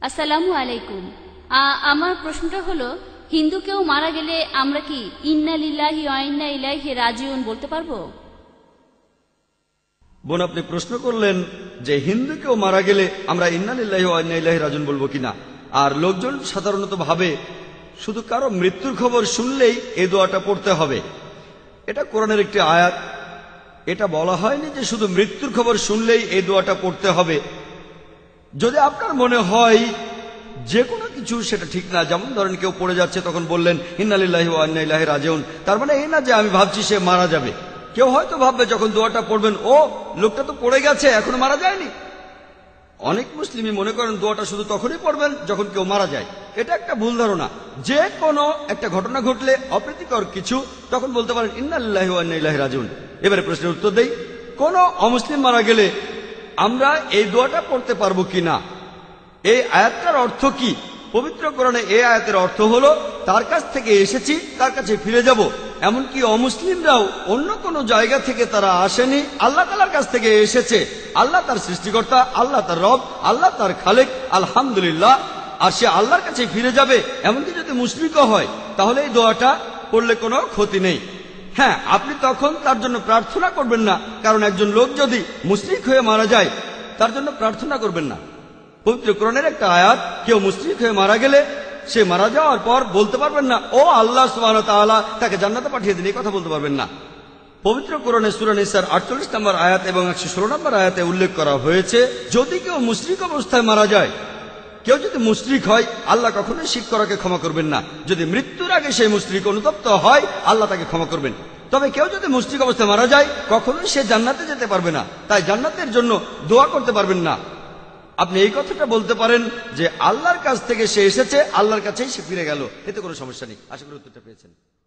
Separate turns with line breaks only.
আসসালামু আলাইকুম। আমার প্রশ্নটা হলো, হিন্দু কেউ মারা গেলে আমরা কি ইন্না লিল্লাহি ওয়া ইন্না ইলাইহি রাজিউন বলতে পারবো?
বোন, আপনি প্রশ্ন করলেন যে হিন্দু কেউ মারা গেলে আমরা ইন্না লিল্লাহি ওয়া ইন্না ইলাইহি রাজিউন বলবো কিনা। আর লোকজন সাধারণত ভাবে শুধু কারো মৃত্যুর খবর শুনলেই এই দোয়াটা পড়তে হবে। এটা কোরআনের একটি আয়াত। এটা বলা হয়নি যে শুধু মৃত্যুর খবর শুনলেই এই দোয়াটা পড়তে হবে। যদি আপনার মনে হয় যে কোনো কিছু সেটা ঠিক না, যেমন ধরেন কেউ পড়ে যাচ্ছে তখন বললেন ইন্না লিল্লাহি ওয়া ইন্না ইলাইহি রাজিউন, তার মানে এই না যে আমি ভাবছি সে মারা যাবে। কেউ হয়তো ভাববে যখন দোয়াটা পড়বেন, ও লোকটা তো পড়ে গেছে, এখনো মারা যায়নি। অনেক মুসলিমই মনে করেন দোয়াটা শুধু তখনই পড়বেন যখন কেউ মারা যায়। এটা একটা ভুল ধারণা। যে কোনো একটা ঘটনা ঘটলে, অপ্রীতিকর কিছু, তখন বলতে পারেন ইন্না লিল্লাহি ওয়া ইন্না ইলাইহি রাজিউন। এবারে প্রশ্নের উত্তর দেই, কোন অমুসলিম মারা গেলে আমরা এই দোয়াটা পড়তে পারবো কিনা। এই আয়াতটার অর্থ কি? পবিত্র কোরআনে এই আয়াতের অর্থ হলো তার কাছ থেকে এসেছি, তার কাছে ফিরে যাব। এমনকি অমুসলিমরাও অন্য কোনো জায়গা থেকে তারা আসেনি, আল্লাহ তাআলার কাছ থেকে এসেছে। আল্লাহ তার সৃষ্টিকর্তা, আল্লাহ তার রব, আল্লাহ তার খালেক, আলহামদুলিল্লাহ। আর সে আল্লাহর কাছে ফিরে যাবে। এমনকি যদি মুশরিকও হয় তাহলে এই দোয়াটা পড়লে কোনো ক্ষতি নেই। হ্যাঁ, আপনি তখন তার জন্য প্রার্থনা করবেন না, কারণ একজন লোক যদি মুশরিক হয়ে মারা যায় তার জন্য প্রার্থনা করবেন না। পবিত্র কোরআনের একটা আয়াত, কেউ মুশরিক হয়ে মারা গেলে সে মারা যাওয়ার পর বলতে পারবেন না ও আল্লাহ সুবহানাহু ওয়া তাআলা তাকে জান্নাতে পাঠিয়ে দিন, এই কথা বলতে পারবেন না। পবিত্র কোরআনে সূরা নিসার 48 নম্বর আয়াত এবং 116 নম্বর আয়াতে উল্লেখ করা হয়েছে, যদি কেউ মুশরিক অবস্থায় মারা যায়, কেউ যদি মুশরিক হয় আল্লাহ কখনোই শিরক করাকে ক্ষমা করবেন না। যদি মৃত্যুর আগে সেই মুশরিক অনুতপ্ত হয় আল্লাহ তাকে ক্ষমা করবেন। তবে কেউ যদি মুশরিক অবস্থায় মারা যায় কখনোই সে জান্নাতে যেতে পারবে না, তাই জান্নাতের জন্য দোয়া করতে পারবেন না। আপনি এই কথাটা বলতে পারেন যে আল্লাহর কাছ থেকে সে এসেছে, আল্লাহর কাছেই সে ফিরে গেল, এতে কোনো সমস্যা নেই। আশা করি উত্তরটা পেয়েছেন।